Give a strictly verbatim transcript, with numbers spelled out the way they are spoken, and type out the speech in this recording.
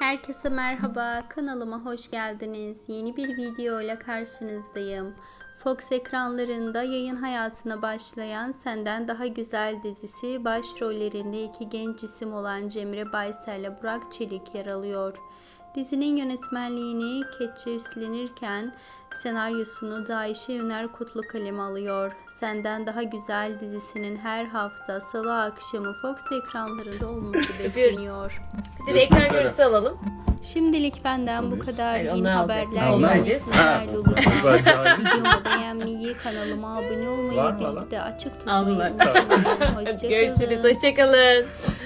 Herkese merhaba, kanalıma hoş geldiniz. Yeni bir video ile karşınızdayım. Fox ekranlarında yayın hayatına başlayan Senden Daha Güzel dizisi başrollerinde iki genç isim olan Cemre Baysel ile Burak Çelik yer alıyor. Dizinin yönetmenliğini Keçi üstlenirken senaryosunu da Ayşe Yüner Kutlu kaleme alıyor. Senden Daha Güzel dizisinin her hafta salı akşamı Fox ekranlarında olması bekleniyor. Bir de ekran görüntüsü alalım. Şimdilik benden bu kadar. Hayır, Yeni onu haberlerle alacağız. yeni sizlerle olacağım. Videomu beğenmeyi, kanalıma abone olmayı, bildirimleri açık tutmayı Aldılar. unutmayın. Hoşçakalın. Görüşürüz. Hoşçakalın.